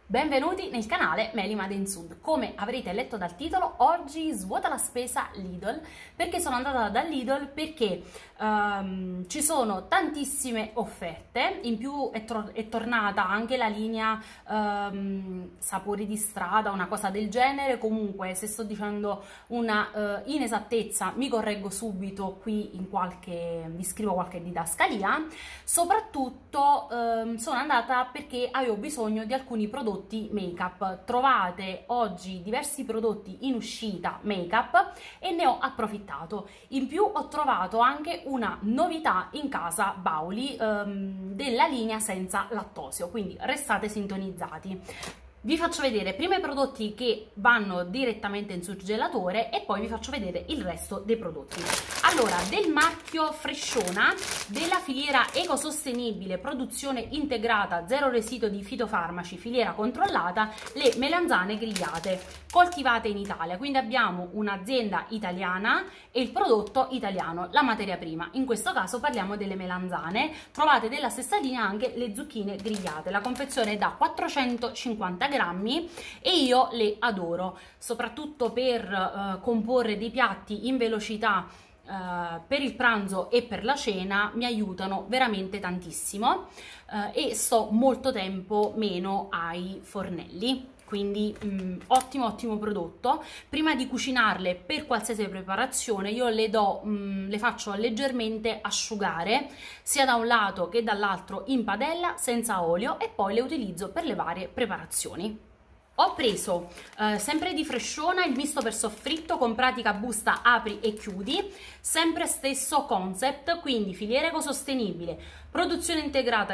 Benvenuti nel canale Meli Made in Sud. Come avrete letto dal titolo, oggi svuota la spesa Lidl. Perché sono andata da Lidl? Perché ci sono tantissime offerte, in più è tornata anche la linea sapori di strada, una cosa del genere. Comunque, se sto dicendo una inesattezza mi correggo subito qui vi scrivo qualche didascalia. Soprattutto sono andata perché avevo bisogno di alcuni prodotti make up. Trovate oggi diversi prodotti in uscita make up e ne ho approfittato. In più ho trovato anche una novità in casa Bauli della linea senza lattosio, quindi restate sintonizzati. Vi faccio vedere prima i prodotti che vanno direttamente in surgelatore e poi vi faccio vedere il resto dei prodotti. Allora, del marchio Freshona, della filiera ecosostenibile, produzione integrata, zero residuo di fitofarmaci, filiera controllata, le melanzane grigliate, coltivate in Italia. Quindi abbiamo un'azienda italiana e il prodotto italiano, la materia prima. In questo caso parliamo delle melanzane. Trovate della stessa linea anche le zucchine grigliate. La confezione è da 450 grammi e io le adoro, soprattutto per comporre dei piatti in velocità. Per il pranzo e per la cena mi aiutano veramente tantissimo e sto molto tempo meno ai fornelli, quindi ottimo prodotto. Prima di cucinarle per qualsiasi preparazione io le faccio leggermente asciugare sia da un lato che dall'altro in padella senza olio e poi le utilizzo per le varie preparazioni. Ho preso sempre di Freshona il misto per soffritto con pratica busta apri e chiudi, sempre stesso concept, quindi filiera ecosostenibile, produzione integrata,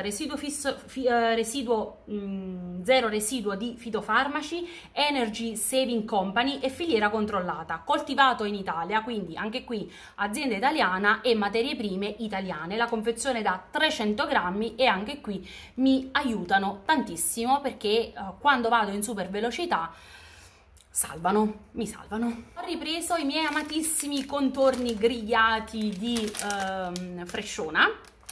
zero residuo di fitofarmaci, energy saving company e filiera controllata, coltivato in Italia, quindi anche qui azienda italiana e materie prime italiane. La confezione da 300 grammi e anche qui mi aiutano tantissimo perché quando vado in super velocità mi salvano. Ho ripreso i miei amatissimi contorni grigliati di Freshona.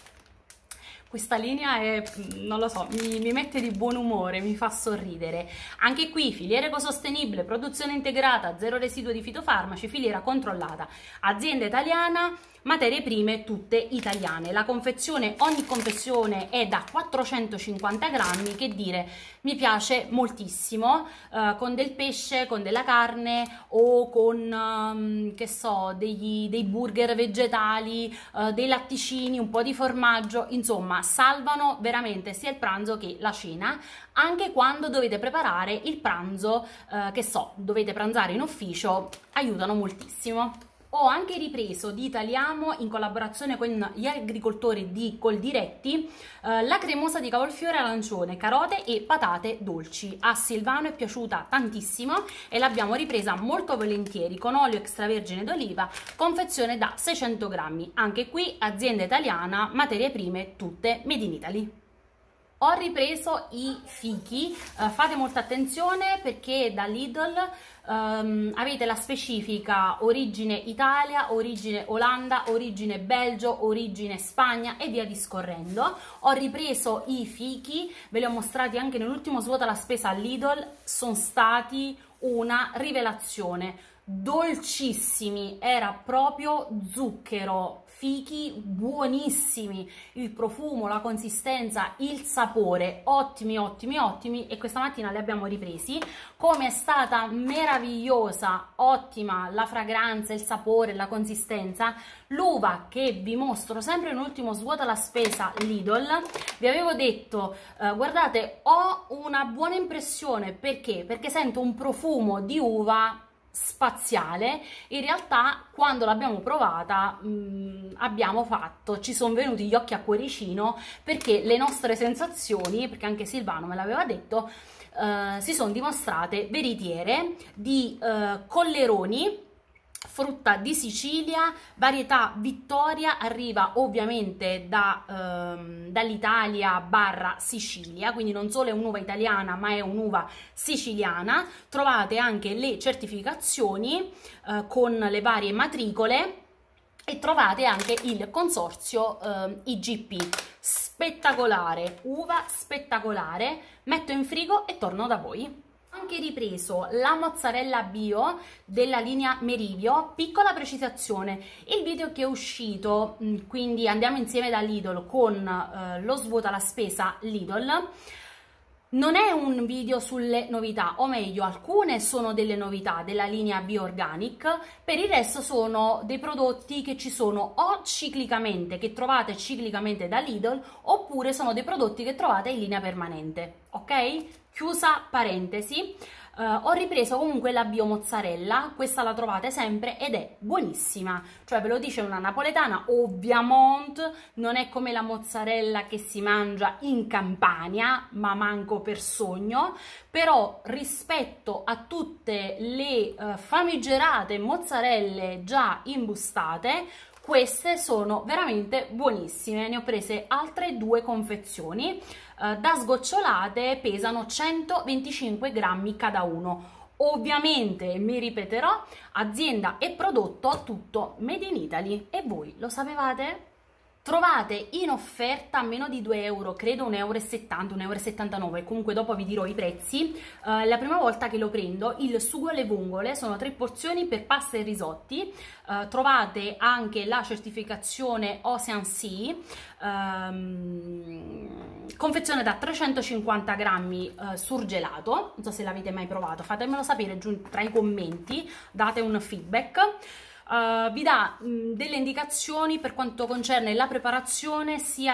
Questa linea è, non lo so, mi mette di buon umore, mi fa sorridere. Anche qui filiera ecosostenibile, produzione integrata, zero residuo di fitofarmaci, filiera controllata, azienda italiana, materie prime tutte italiane. La confezione, ogni confezione è da 450 grammi, che dire, mi piace moltissimo, con del pesce, con della carne o con, che so, dei burger vegetali, dei latticini, un po' di formaggio, insomma salvano veramente sia il pranzo che la cena, anche quando dovete preparare il pranzo, che so, dovete pranzare in ufficio, aiutano moltissimo. Ho anche ripreso di Italiamo, in collaborazione con gli agricoltori di Coldiretti, la cremosa di cavolfiore arancione, carote e patate dolci. A Silvano è piaciuta tantissimo e l'abbiamo ripresa molto volentieri con olio extravergine d'oliva, confezione da 600 grammi. Anche qui azienda italiana, materie prime tutte made in Italy. Ho ripreso i fichi, fate molta attenzione perché da Lidl avete la specifica origine Italia, origine Olanda, origine Belgio, origine Spagna e via discorrendo. Ho ripreso i fichi, ve li ho mostrati anche nell'ultimo svuota la spesa Lidl, sono stati una rivelazione, dolcissimi, era proprio zucchero. Fichi buonissimi, il profumo, la consistenza, il sapore, ottimi e questa mattina li abbiamo ripresi. Come è stata meravigliosa, ottima la fragranza, il sapore, la consistenza. L'uva che vi mostro sempre in ultimo svuota la spesa Lidl, vi avevo detto guardate, ho una buona impressione perché sento un profumo di uva spaziale. In realtà quando l'abbiamo provata ci sono venuti gli occhi a cuoricino perché le nostre sensazioni, perché anche Silvano me l'aveva detto, si sono dimostrate veritiere di colleroni, frutta di Sicilia, varietà Vittoria, arriva ovviamente dall'Italia / Sicilia, quindi non solo è un'uva italiana ma è un'uva siciliana. Trovate anche le certificazioni con le varie matricole e trovate anche il consorzio IGP, spettacolare, uva spettacolare, metto in frigo e torno da voi. Ho anche ripreso la mozzarella bio della linea Meridio, piccola precisazione, il video che è uscito, quindi andiamo insieme da Lidl con lo svuota la spesa Lidl, non è un video sulle novità, o meglio, alcune sono delle novità della linea Bio Organic, per il resto sono dei prodotti che ci sono o ciclicamente, che trovate ciclicamente da Lidl, oppure sono dei prodotti che trovate in linea permanente, ok? Chiusa parentesi. Ho ripreso comunque la bio mozzarella, questa la trovate sempre ed è buonissima, cioè ve lo dice una napoletana, ovviamente non è come la mozzarella che si mangia in Campania, ma manco per sogno, però rispetto a tutte le famigerate mozzarelle già imbustate, queste sono veramente buonissime. Ne ho prese altre 2 confezioni, da sgocciolate, pesano 125 grammi cada uno. Ovviamente, mi ripeterò, azienda e prodotto tutto made in Italy. E voi lo sapevate? Trovate in offerta a meno di 2 euro, credo 1,70 euro, 1,79 euro, comunque dopo vi dirò i prezzi. La prima volta che lo prendo, il sugo alle vongole, sono 3 porzioni per pasta e risotti. Trovate anche la certificazione Ocean Sea, confezione da 350 grammi surgelato, non so se l'avete mai provato, fatemelo sapere giù tra i commenti, date un feedback. Vi dà delle indicazioni per quanto concerne la preparazione, sia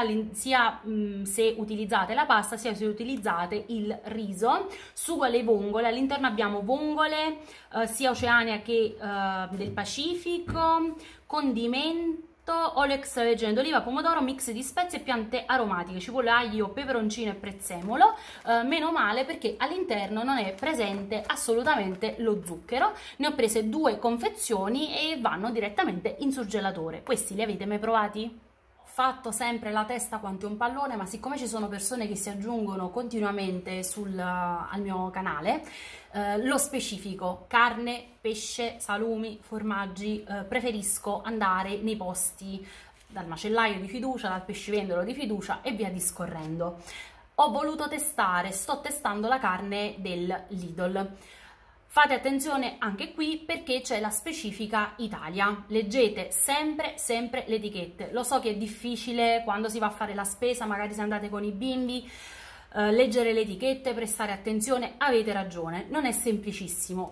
se utilizzate la pasta sia se utilizzate il riso. Sugo alle vongole, all'interno abbiamo vongole sia oceania che del Pacifico, condimento, olio extravergine d'oliva, pomodoro, mix di spezie e piante aromatiche, cipolla, aglio, peperoncino e prezzemolo. Meno male perché all'interno non è presente assolutamente lo zucchero. Ne ho prese 2 confezioni e vanno direttamente in surgelatore. Questi li avete mai provati? Fatto sempre la testa quanto un pallone, ma siccome ci sono persone che si aggiungono continuamente al mio canale, lo specifico: carne, pesce, salumi, formaggi, preferisco andare nei posti dal macellaio di fiducia, dal pescivendolo di fiducia e via discorrendo. Ho voluto testare, sto testando la carne del Lidl. Fate attenzione anche qui perché c'è la specifica Italia, leggete sempre le etichette. Lo so che è difficile quando si va a fare la spesa, magari se andate con i bimbi, leggere le etichette, prestare attenzione, avete ragione, non è semplicissimo,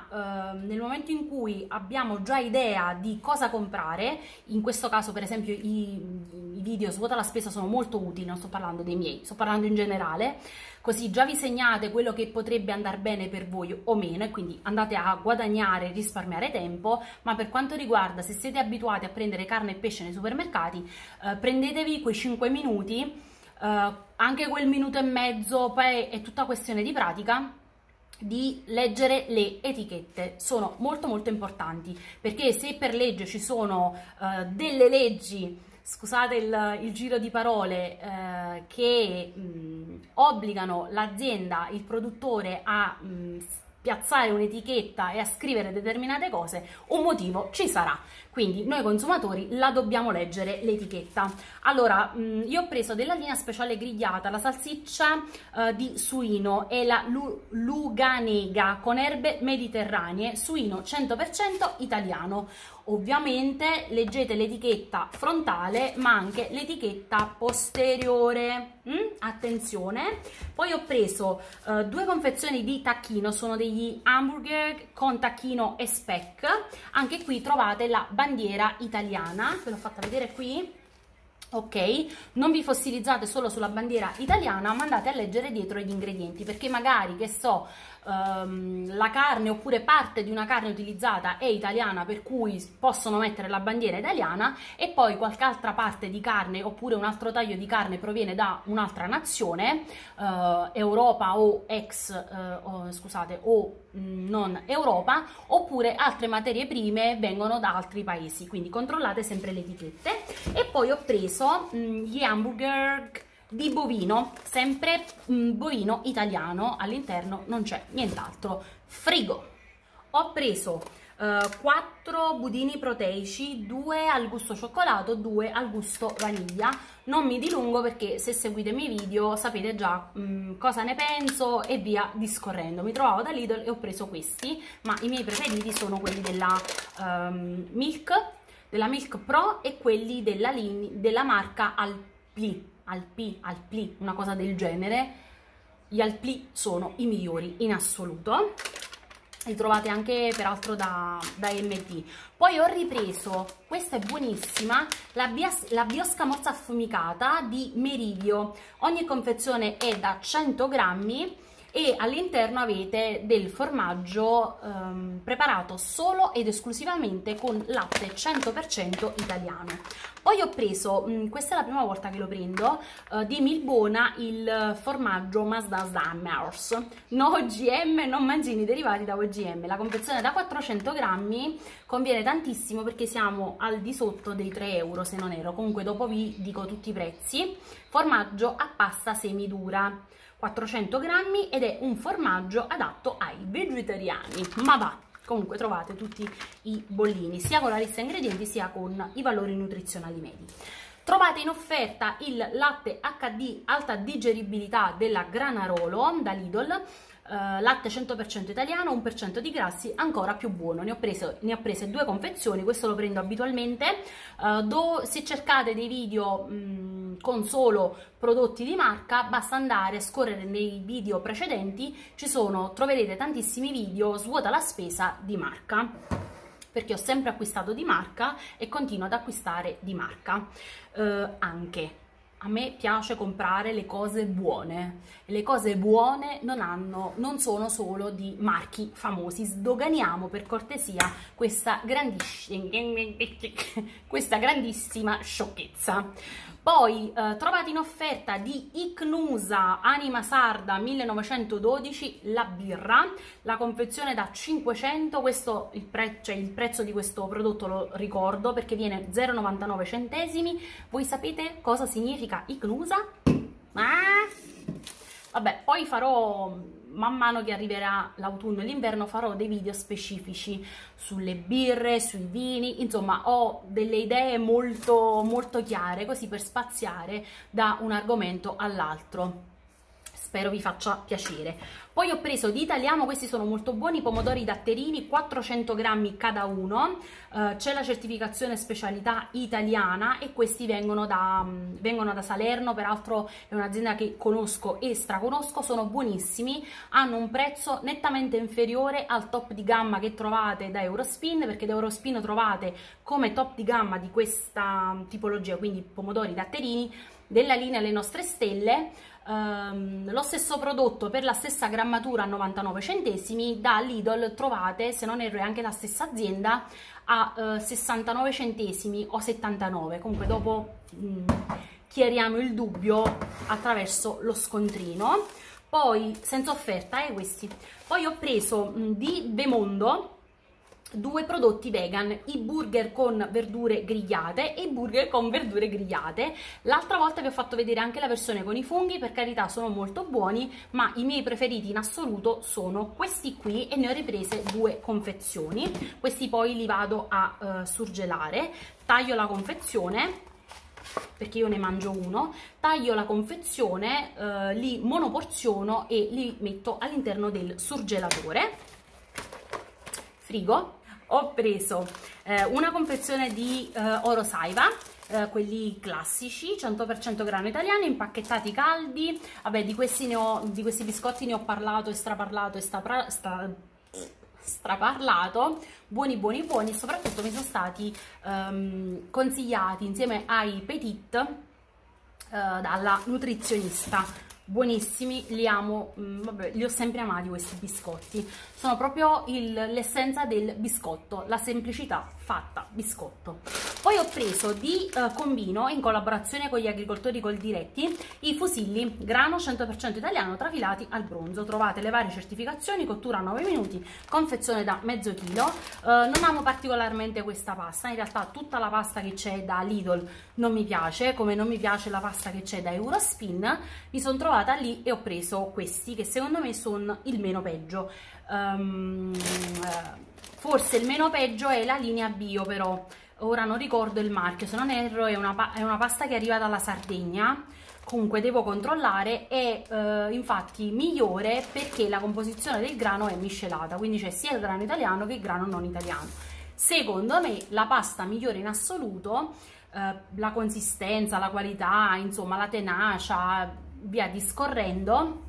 ma nel momento in cui abbiamo già idea di cosa comprare, in questo caso per esempio i video su Svuota la spesa sono molto utili, non sto parlando dei miei, sto parlando in generale, così già vi segnate quello che potrebbe andare bene per voi o meno e quindi andate a guadagnare e risparmiare tempo. Ma per quanto riguarda, se siete abituati a prendere carne e pesce nei supermercati, prendetevi quei 5 minuti, anche quel minuto e mezzo, poi è tutta questione di pratica, di leggere le etichette. Sono molto importanti, perché se per legge ci sono delle leggi, scusate il giro di parole, che obbligano l'azienda, il produttore a piazzare un'etichetta e a scrivere determinate cose, un motivo ci sarà. Quindi noi consumatori la dobbiamo leggere l'etichetta. Allora, io ho preso della linea speciale grigliata la salsiccia di suino e la luganega con erbe mediterranee, suino 100% italiano. Ovviamente leggete l'etichetta frontale ma anche l'etichetta posteriore, attenzione. Poi ho preso 2 confezioni di tacchino, sono degli hamburger con tacchino e speck. Anche qui trovate la bandiera italiana, ve l'ho fatta vedere qui. Ok, non vi fossilizzate solo sulla bandiera italiana, ma andate a leggere dietro gli ingredienti, perché magari, che so, la carne oppure parte di una carne utilizzata è italiana, per cui possono mettere la bandiera italiana, e poi qualche altra parte di carne oppure un altro taglio di carne proviene da un'altra nazione, Europa o non Europa, oppure altre materie prime vengono da altri paesi, quindi controllate sempre le etichette. E poi ho preso gli hamburger di bovino, sempre bovino italiano, all'interno non c'è nient'altro. Frigo. Ho preso 4 budini proteici, 2 al gusto cioccolato, 2 al gusto vaniglia. Non mi dilungo perché se seguite i miei video sapete già cosa ne penso e via discorrendo. Mi trovavo da Lidl e ho preso questi, ma i miei preferiti sono quelli della Milk Pro e quelli della marca Alpi, una cosa del genere. Gli Alpi sono i migliori in assoluto. Li trovate anche peraltro da MD. Poi ho ripreso, questa è buonissima, la biosca morsa affumicata di Meridio. Ogni confezione è da 100 grammi e all'interno avete del formaggio preparato solo ed esclusivamente con latte 100% italiano. Poi ho preso, questa è la prima volta che lo prendo, di Milbona il formaggio Mazda Zammers, no OGM, non mangimi derivati da OGM. La confezione da 400 grammi conviene tantissimo perché siamo al di sotto dei 3 euro se non ero, comunque dopo vi dico tutti i prezzi. Formaggio a pasta semidura, 400 grammi ed è un formaggio adatto ai vegetariani, ma va! Comunque trovate tutti i bollini, sia con la lista ingredienti sia con i valori nutrizionali medi. Trovate in offerta il latte HD alta digeribilità della Granarolo da Lidl, latte 100% italiano, 1% di grassi, ancora più buono. Ne ho prese 2 confezioni, questo lo prendo abitualmente. Se cercate dei video con solo prodotti di marca, basta andare a scorrere nei video precedenti, troverete tantissimi video svuota la spesa di marca, perché ho sempre acquistato di marca e continuo ad acquistare di marca. Anche a me piace comprare le cose buone, e le cose buone non sono solo di marchi famosi. Sdoganiamo per cortesia questa grandissima sciocchezza. Poi trovate in offerta di Icnusa Anima Sarda 1912 la birra, la confezione da 500, questo il prezzo di questo prodotto lo ricordo perché viene 0,99 centesimi. Voi sapete cosa significa Icnusa? Vabbè, poi farò, man mano che arriverà l'autunno e l'inverno, farò dei video specifici sulle birre, sui vini, insomma ho delle idee molto molto chiare, così per spaziare da un argomento all'altro. Spero vi faccia piacere. Poi ho preso di Italiano, questi sono molto buoni, pomodori datterini, 400 grammi cada uno, c'è la certificazione specialità italiana e questi vengono da Salerno, peraltro è un'azienda che conosco e straconosco, sono buonissimi, hanno un prezzo nettamente inferiore al top di gamma che trovate da Eurospin, perché da Eurospin trovate come top di gamma di questa tipologia, quindi pomodori datterini, della linea Le Nostre Stelle, lo stesso prodotto per la stessa grammatura a 99 centesimi, da Lidl trovate, se non erro è anche la stessa azienda, a 69 centesimi o 79, comunque dopo chiariamo il dubbio attraverso lo scontrino. Poi senza offerta questi. Poi ho preso di Bemondo 2 prodotti vegan, i burger con verdure grigliate e i burger con verdure grigliate. L'altra volta vi ho fatto vedere anche la versione con i funghi, per carità sono molto buoni, ma i miei preferiti in assoluto sono questi qui e ne ho riprese 2 confezioni. Questi poi li vado a surgelare, taglio la confezione perché io ne mangio uno, taglio la confezione, li monoporziono e li metto all'interno del surgelatore, frigo. Ho preso una confezione di Oro Saiva, quelli classici, 100% grano italiano, impacchettati caldi. Vabbè, di questi biscotti ne ho parlato e straparlato e straparlato, buoni buoni buoni, e soprattutto mi sono stati consigliati insieme ai Petit dalla nutrizionista. Buonissimi, li amo, vabbè, li ho sempre amati questi biscotti, sono proprio l'essenza del biscotto, la semplicità fatta biscotto. Poi ho preso di Combino, in collaborazione con gli agricoltori Coldiretti, i fusilli grano 100% italiano trafilati al bronzo. Trovate le varie certificazioni, cottura a 9 minuti, confezione da mezzo chilo. Non amo particolarmente questa pasta, in realtà tutta la pasta che c'è da Lidl non mi piace, come non mi piace la pasta che c'è da Eurospin. Mi sono trovata lì e ho preso questi che secondo me sono il meno peggio. Forse il meno peggio è la linea bio, però ora non ricordo il marchio, se non erro è una pasta che arriva dalla Sardegna. Comunque devo controllare, è infatti migliore perché la composizione del grano è miscelata, quindi c'è sia il grano italiano che il grano non italiano. Secondo me la pasta migliore in assoluto, la consistenza, la qualità, insomma la tenacia, via discorrendo,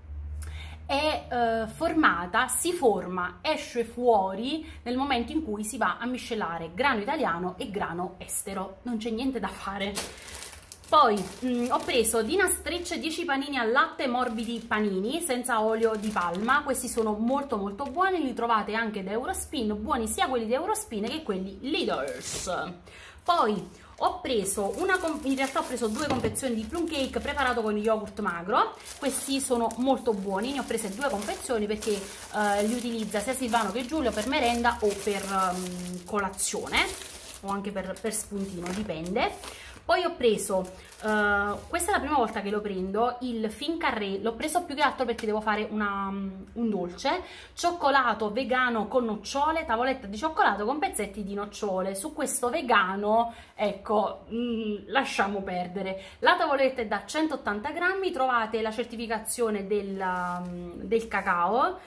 è formata, si forma, esce fuori nel momento in cui si va a miscelare grano italiano e grano estero, non c'è niente da fare. Poi ho preso Dinastricce 10 panini al latte morbidi panini senza olio di palma, questi sono molto buoni, li trovate anche da Eurospin, buoni sia quelli di Eurospin che quelli Leaders. Poi ho preso in realtà ho preso 2 confezioni di plum cake preparato con yogurt magro, questi sono molto buoni, ne ho prese 2 confezioni perché li utilizza sia Silvano che Giulio per merenda o per colazione o anche per spuntino, dipende. Poi ho preso, questa è la prima volta che lo prendo, il Fincarré, l'ho preso più che altro perché devo fare un dolce, cioccolato vegano con nocciole, tavoletta di cioccolato con pezzetti di nocciole. Su questo vegano, ecco, lasciamo perdere. La tavoletta è da 180 grammi, trovate la certificazione del cacao.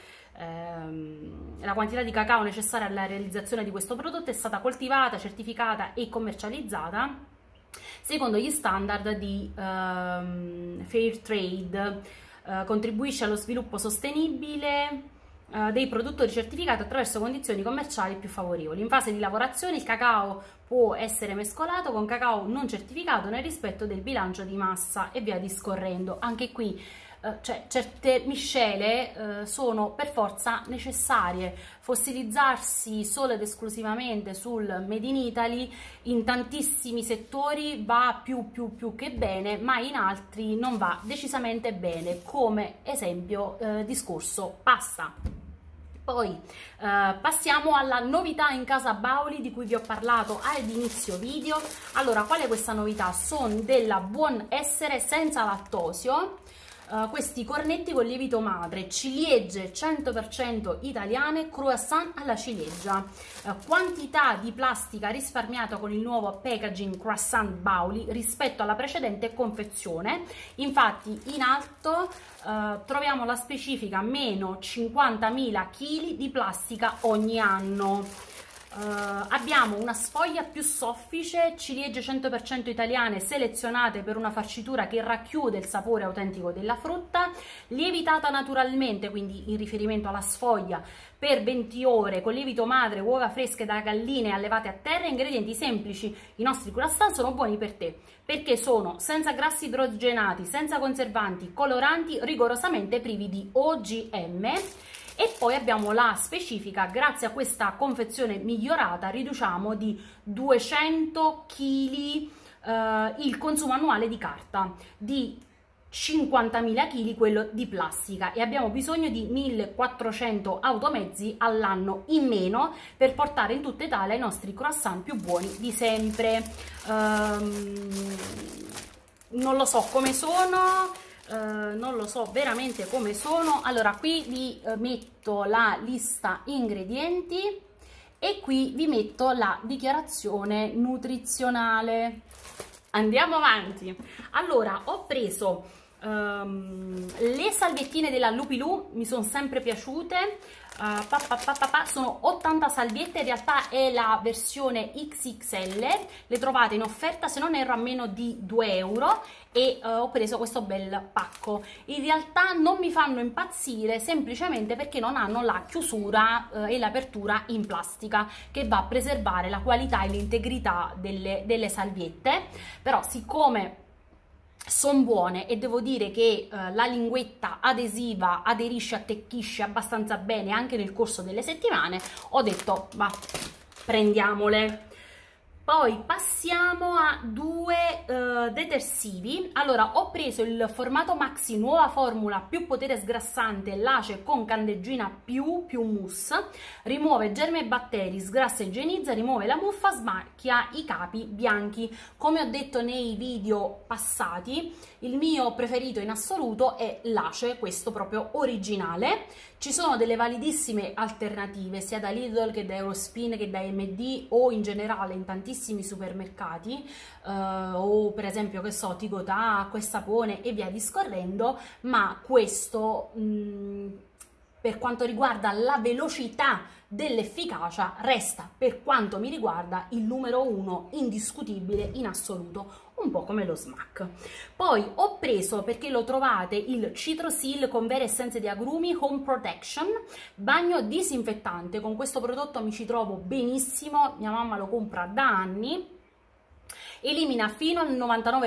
La quantità di cacao necessaria alla realizzazione di questo prodotto è stata coltivata, certificata e commercializzata secondo gli standard di Fair Trade, contribuisce allo sviluppo sostenibile dei produttori certificati attraverso condizioni commerciali più favorevoli. In fase di lavorazione il cacao può essere mescolato con cacao non certificato nel rispetto del bilancio di massa e via discorrendo. Anche qui cioè, certe miscele sono per forza necessarie. Fossilizzarsi solo ed esclusivamente sul Made in Italy in tantissimi settori va più che bene, ma in altri non va decisamente bene, come esempio discorso pasta. Poi passiamo alla novità in casa Bauli di cui vi ho parlato ad inizio video. Allora, qual è questa novità? Sono della Buon Essere senza lattosio. Questi cornetti con lievito madre, ciliegie 100% italiane, croissant alla ciliegia. Quantità di plastica risparmiata con il nuovo packaging croissant Bauli rispetto alla precedente confezione. Infatti in alto troviamo la specifica meno 50.000 kg di plastica ogni anno. Abbiamo una sfoglia più soffice, ciliegie 100% italiane selezionate per una farcitura che racchiude il sapore autentico della frutta, lievitata naturalmente, quindi in riferimento alla sfoglia, per 20 ore con lievito madre, uova fresche da galline allevate a terra, ingredienti semplici. I nostri croissant sono buoni per te perché sono senza grassi idrogenati, senza conservanti, coloranti, rigorosamente privi di OGM. E poi abbiamo la specifica, grazie a questa confezione migliorata riduciamo di 200 kg il consumo annuale di carta, di 50.000 kg quello di plastica, e abbiamo bisogno di 1.400 automezzi all'anno in meno per portare in tutta Italia i nostri croissant più buoni di sempre. Non lo so come sono. Non lo so veramente come sono. Allora, qui vi metto la lista ingredienti e qui vi metto la dichiarazione nutrizionale. Andiamo avanti. Allora, ho preso le salviettine della Lupilou, mi sono sempre piaciute. Sono 80 salviette, in realtà è la versione XXL, le trovate in offerta se non erro a meno di 2 euro, e ho preso questo bel pacco. In realtà non mi fanno impazzire semplicemente perché non hanno la chiusura e l'apertura in plastica che va a preservare la qualità e l'integrità delle salviette, però siccome sono buone e devo dire che la linguetta adesiva aderisce, attecchisce abbastanza bene anche nel corso delle settimane, ho detto ma prendiamole. Poi passiamo a due detersivi. Allora, ho preso il formato maxi nuova formula più potere sgrassante Lace con candeggina più mousse, rimuove germi e batteri, sgrassa e igienizza, rimuove la muffa, smacchia i capi bianchi. Come ho detto nei video passati, il mio preferito in assoluto è Lace, questo proprio originale. Ci sono delle validissime alternative sia da Lidl che da Eurospin che da MD o in generale in tantissimi supermercati, o per esempio che so, Tigotà, Acqua e Sapone e via discorrendo, ma questo per quanto riguarda la velocità dell'efficacia resta, per quanto mi riguarda, il numero uno indiscutibile in assoluto, un po' come lo Smack. Poi ho preso, perché lo trovate, il Citrosil con vere essenze di agrumi Home Protection, bagno disinfettante. Con questo prodotto mi ci trovo benissimo, mia mamma lo compra da anni. Elimina fino al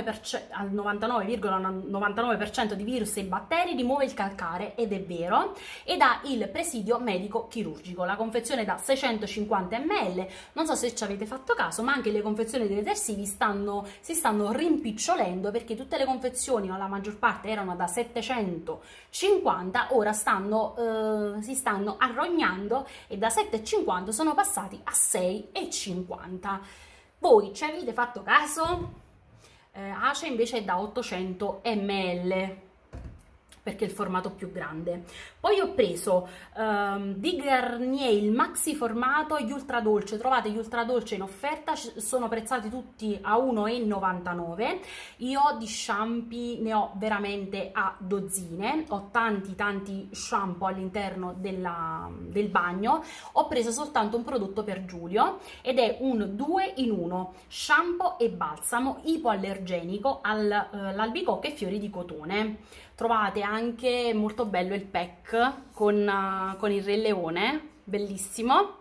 99,99% di virus e batteri, rimuove il calcare, ed è vero, ed ha il presidio medico chirurgico. La confezione da 650 ml, non so se ci avete fatto caso, ma anche le confezioni dei detersivi si stanno rimpicciolendo, perché tutte le confezioni, o la maggior parte, erano da 750, ora si stanno arrognando e da 7,50 sono passati a 6,50. Voi ci avete fatto caso? Ace invece è da 800 ml, perché è il formato più grande. Poi ho preso di Garnier il maxi formato, gli ultra dolce. Trovate gli ultra dolce in offerta, sono prezzati tutti a 1,99 €. Io di shampoo ne ho veramente a dozzine, ho tanti shampoo all'interno del bagno. Ho preso soltanto un prodotto per Giulio ed è un 2 in 1, shampoo e balsamo ipoallergenico all'albicocca e fiori di cotone. Trovate anche molto bello il pack con il Re Leone, bellissimo.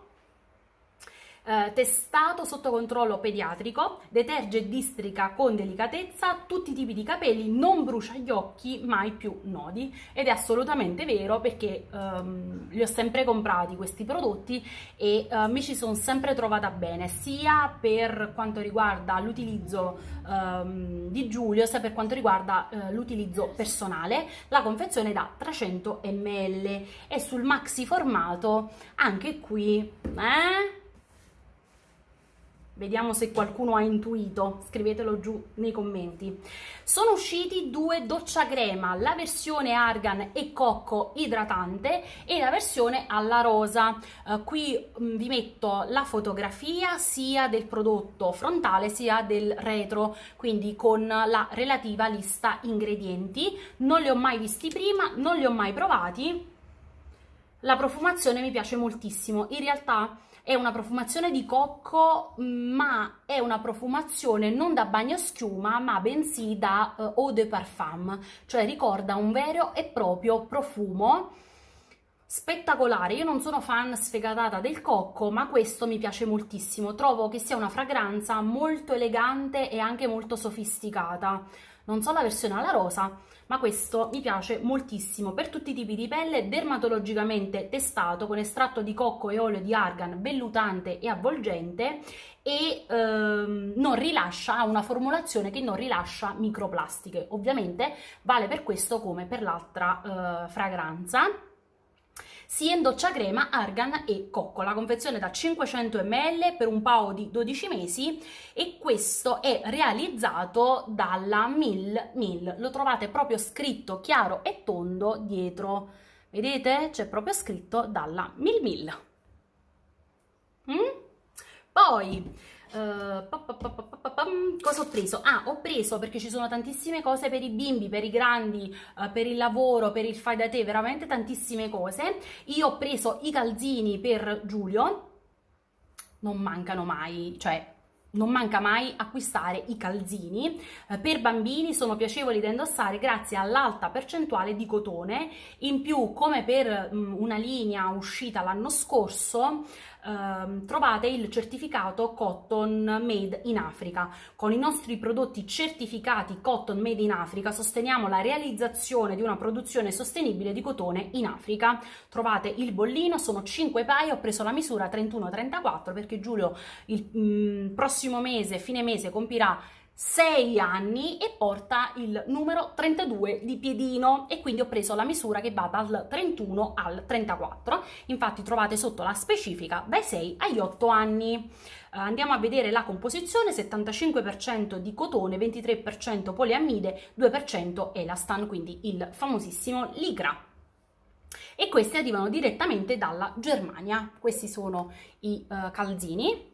Testato sotto controllo pediatrico, deterge e districa con delicatezza tutti i tipi di capelli, non brucia gli occhi, mai più nodi. Ed è assolutamente vero, perché li ho sempre comprati questi prodotti e mi ci sono sempre trovata bene, sia per quanto riguarda l'utilizzo di Giulio, sia per quanto riguarda l'utilizzo personale. La confezione è da 300 ml e sul maxi formato anche qui vediamo se qualcuno ha intuito, scrivetelo giù nei commenti. Sono usciti due doccia crema, la versione argan e cocco idratante e la versione alla rosa. Qui vi metto la fotografia sia del prodotto frontale sia del retro, quindi con la relativa lista ingredienti. Non li ho mai visti prima, non li ho mai provati. La profumazione mi piace moltissimo, in realtà è una profumazione di cocco, ma è una profumazione non da bagnoschiuma, ma bensì da eau de parfum, cioè ricorda un vero e proprio profumo spettacolare. Io non sono fan sfegatata del cocco, ma questo mi piace moltissimo. Trovo che sia una fragranza molto elegante e anche molto sofisticata. Non so la versione alla rosa, ma questo mi piace moltissimo. Per tutti i tipi di pelle, dermatologicamente testato, con estratto di cocco e olio di argan, vellutante e avvolgente, e non rilascia, ha una formulazione che non rilascia microplastiche. Ovviamente vale per questo come per l'altra fragranza. Sia in doccia crema, argan e cocco. La confezione da 500 ml per un paio di 12 mesi e questo è realizzato dalla Mill. Lo trovate proprio scritto chiaro e tondo dietro. Vedete? C'è proprio scritto dalla Mill. Poi cosa ho preso? Ho preso, perché ci sono tantissime cose per i bimbi, per i grandi, per il lavoro, per il fai da te, veramente tantissime cose. Io ho preso i calzini per Giulio, non mancano mai, cioè non manca mai acquistare i calzini per bambini, sono piacevoli da indossare grazie all'alta percentuale di cotone. In più, come per una linea uscita l'anno scorso, trovate il certificato Cotton Made in Africa. Con i nostri prodotti certificati Cotton Made in Africa sosteniamo la realizzazione di una produzione sostenibile di cotone in Africa. Trovate il bollino, sono 5 paia, ho preso la misura 31-34 perché Giulio il prossimo prossimo mese, fine mese, compirà 6 anni e porta il numero 32 di piedino, e quindi ho preso la misura che va dal 31 al 34. Infatti trovate sotto la specifica dai 6 agli 8 anni. Andiamo a vedere la composizione: 75% di cotone, 23% poliamide, 2% elastan, quindi il famosissimo Lycra. E questi arrivano direttamente dalla Germania. Questi sono i calzini,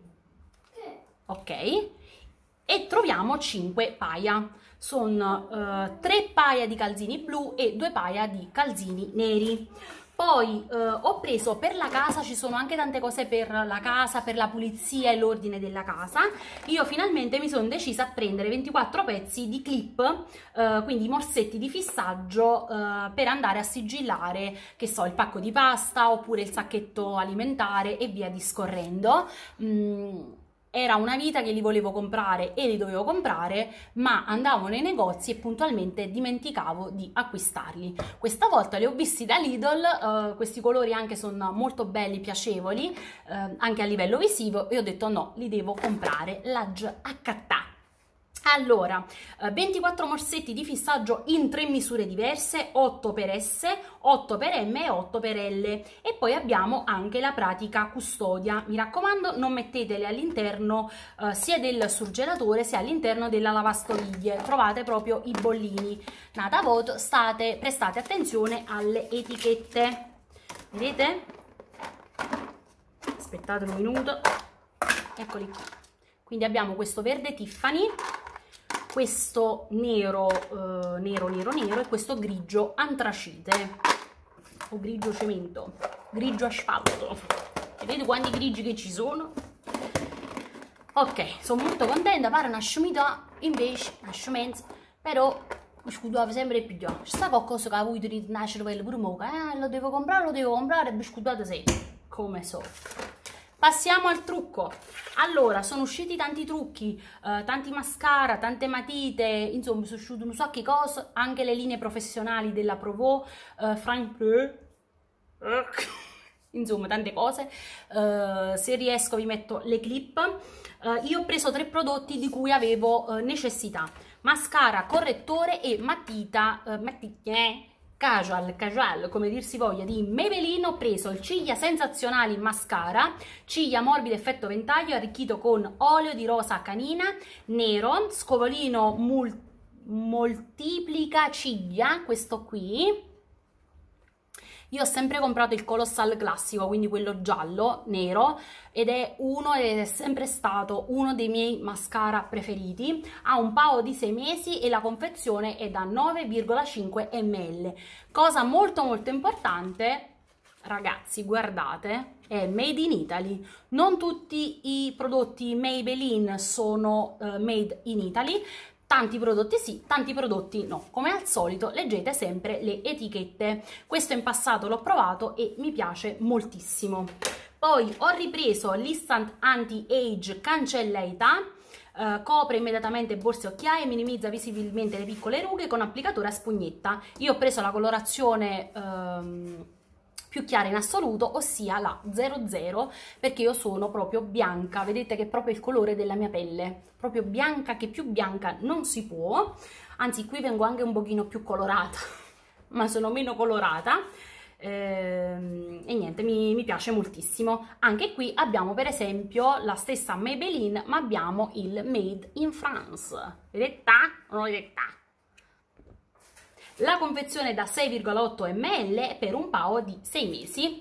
ok, e troviamo 5 paia. Sono 3 paia di calzini blu e 2 paia di calzini neri. Poi ho preso per la casa, ci sono anche tante cose per la casa, per la pulizia e l'ordine della casa. Io finalmente mi sono decisa a prendere 24 pezzi di clip, quindi morsetti di fissaggio per andare a sigillare, che so, il pacco di pasta oppure il sacchetto alimentare e via discorrendo. Era una vita che li volevo comprare e li dovevo comprare, ma andavo nei negozi e puntualmente dimenticavo di acquistarli. Questa volta li ho visti da Lidl, questi colori anche sono molto belli, piacevoli, anche a livello visivo, e ho detto no, li devo comprare, l'aggia accattà. Allora, 24 morsetti di fissaggio in 3 misure diverse, 8 per S, 8 per M e 8 per L. E poi abbiamo anche la pratica custodia. Mi raccomando, non mettetele all'interno sia del surgelatore sia all'interno della lavastoviglie. Trovate proprio i bollini. Nata voto, prestate attenzione alle etichette. Vedete? Aspettate un minuto. Eccoli qua. Quindi abbiamo questo verde Tiffany, questo nero nero e questo grigio antracite o grigio cemento, grigio asfalto. Vedete quanti grigi che ci sono? Ok, sono molto contenta, pare una sciumità, invece una sciumenza, però mi scudavo sempre più già. C'è sta qualcosa che ha avuto di nascere pure mo, lo devo comprare, e mi scudate sempre, come so. Passiamo al trucco. Allora, sono usciti tanti trucchi, tanti mascara, tante matite, insomma sono uscite un sacco di cose, anche le linee professionali della Provo, insomma tante cose. Se riesco vi metto le clip. Io ho preso 3 prodotti di cui avevo necessità: mascara, correttore e matita, casual, come dir si voglia, di Maybelline. Ho preso il Ciglia Sensazionali Mascara, ciglia morbide effetto ventaglio, arricchito con olio di rosa canina, nero, scovolino moltiplica ciglia, questo qui. Io ho sempre comprato il Colossal classico, quindi quello giallo, nero, ed è sempre stato uno dei miei mascara preferiti. Ha un paio di 6 mesi e la confezione è da 9,5 ml. Cosa molto importante, ragazzi, guardate, è made in Italy. Non tutti i prodotti Maybelline sono made in Italy. Tanti prodotti sì, tanti prodotti no. Come al solito leggete sempre le etichette. Questo in passato l'ho provato e mi piace moltissimo. Poi ho ripreso l'Instant Anti-Age Cancella Età, copre immediatamente borse e occhiaie, minimizza visibilmente le piccole rughe con applicatore a spugnetta. Io ho preso la colorazione più chiara in assoluto, ossia la 00, perché io sono proprio bianca. Vedete che è proprio il colore della mia pelle, proprio bianca, che più bianca non si può. Anzi, qui vengo anche un pochino più colorata ma sono meno colorata, e niente, mi piace moltissimo. Anche qui abbiamo per esempio la stessa Maybelline, ma abbiamo il Made in France. Vedete? Non vedete? La confezione è da 6,8 ml per un paio di 6 mesi.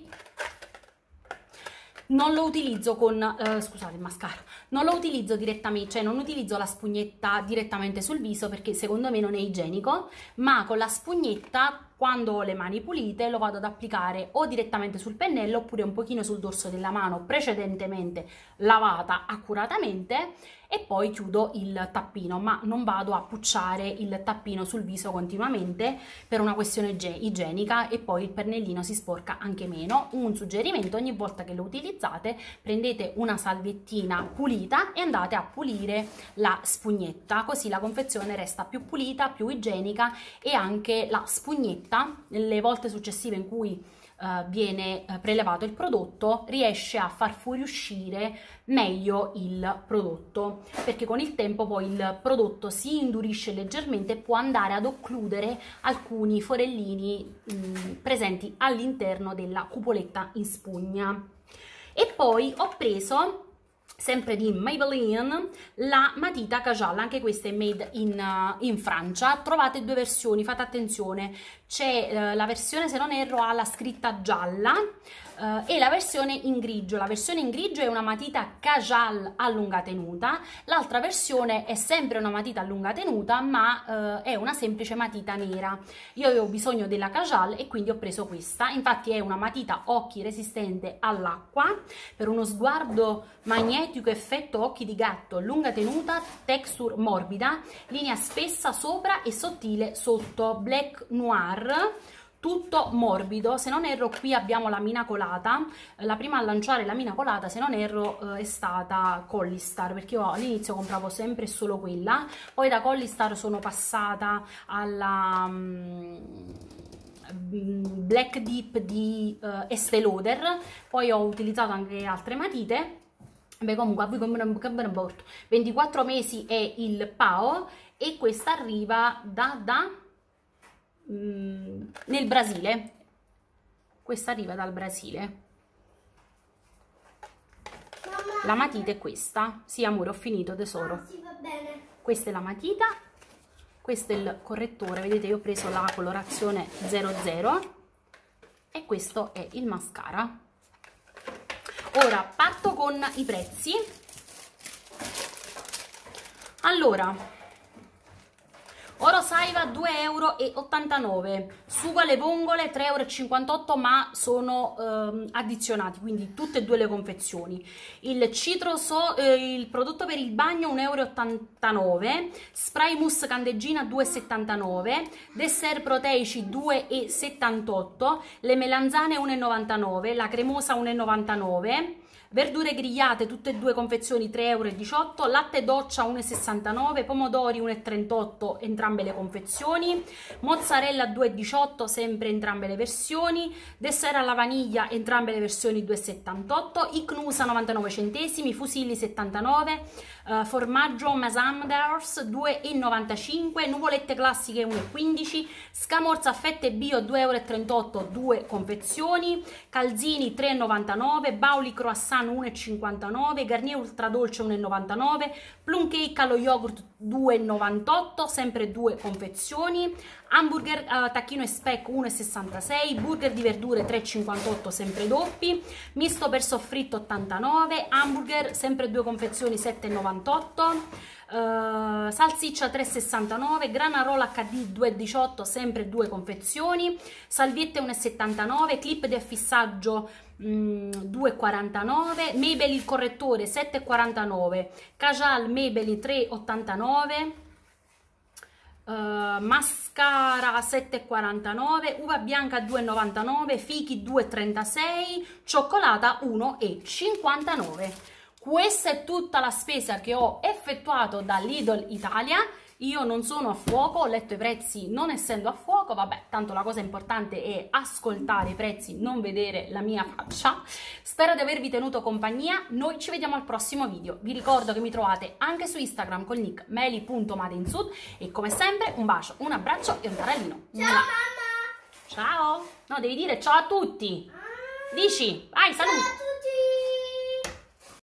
Non lo utilizzo con, scusate, il mascara, non lo utilizzo direttamente, cioè non utilizzo la spugnetta direttamente sul viso perché secondo me non è igienico, ma con la spugnetta, quando ho le mani pulite, lo vado ad applicare o direttamente sul pennello oppure un pochino sul dorso della mano precedentemente lavata accuratamente, e poi chiudo il tappino, ma non vado a pucciare il tappino sul viso continuamente per una questione igienica, e poi il pennellino si sporca anche meno. Un suggerimento: ogni volta che lo utilizzate prendete una salviettina pulita e andate a pulire la spugnetta, così la confezione resta più pulita, più igienica, e anche la spugnetta nelle volte successive in cui viene prelevato il prodotto, riesce a far fuoriuscire meglio il prodotto, perché con il tempo poi il prodotto si indurisce leggermente e può andare ad occludere alcuni forellini presenti all'interno della cupoletta in spugna. E poi ho preso, sempre di Maybelline, la matita Kajal, anche questa è made in Francia. Trovate due versioni, fate attenzione, c'è la versione, se non erro, ha la scritta gialla e la versione in grigio. La versione in grigio è una matita Kajal a lunga tenuta, l'altra versione è sempre una matita a lunga tenuta, ma è una semplice matita nera. Io avevo bisogno della Kajal e quindi ho preso questa. Infatti è una matita occhi resistente all'acqua, per uno sguardo magnetico, effetto occhi di gatto, lunga tenuta, texture morbida, linea spessa sopra e sottile sotto, black noir, tutto morbido. Se non erro qui abbiamo la mina colata, la prima a lanciare la mina colata, se non erro, è stata Collistar, perché io all'inizio compravo sempre e solo quella, poi da Collistar sono passata alla Black Deep di Estée Lauder, poi ho utilizzato anche altre matite. Beh, comunque a voi come un 24 mesi è il PAO e questa arriva nel Brasile. Questa arriva dal Brasile. Mamma, la matita è questa. Sì, amore, ho finito, tesoro. sì, va bene. Questa è la matita, questo è il correttore, vedete io ho preso la colorazione 00 e questo è il mascara. Ora parto con i prezzi. Allora, oro Saiva 2,89 €, sugo alle vongole 3,58 €, ma sono addizionati, quindi tutte e due le confezioni. Il il prodotto per il bagno 1,89 €, spray mousse candeggina 2,79 €, dessert proteici 2,78 €, le melanzane 1,99 €, la cremosa 1,99 €, verdure grigliate tutte e due confezioni 3,18 €, latte doccia 1,69 €, pomodori 1,38 € entrambe le confezioni, mozzarella 2,18 € sempre entrambe le versioni, dessert alla vaniglia entrambe le versioni 2,78 €, Icnusa 99 centesimi, fusilli 79, formaggio Mazamdars 2,95 €, nuvolette classiche 1,15 €, scamorza a fette bio 2,38 € due confezioni, calzini 3,99 €, bauli croissant 1,59 €, Garnier ultra dolce 1,99 €, plum cake allo yogurt 2,98 €, sempre due confezioni, hamburger tacchino e speck 1,66 €, burger di verdure 3,58 € sempre doppi, misto per soffritto 89, hamburger sempre due confezioni 7,98, salsiccia 3,69, granarola HD 2,18 sempre due confezioni, salviette 1,79, clip di affissaggio 2,49, Maybelline il correttore 7,49, Kajal Maybelline 3,89, mascara 7,49, uva bianca 2,99, fichi 2,36, cioccolata 1,59. Questa è tutta la spesa che ho effettuato da Lidl Italia. Io non sono a fuoco, ho letto i prezzi non essendo a fuoco, vabbè, tanto la cosa importante è ascoltare i prezzi, non vedere la mia faccia. Spero di avervi tenuto compagnia, noi ci vediamo al prossimo video. Vi ricordo che mi trovate anche su Instagram col nick meli.madeinsud e come sempre un bacio, un abbraccio e un tarallino. Ciao mamma! Ciao! No, devi dire ciao a tutti! Dici, vai, saluta!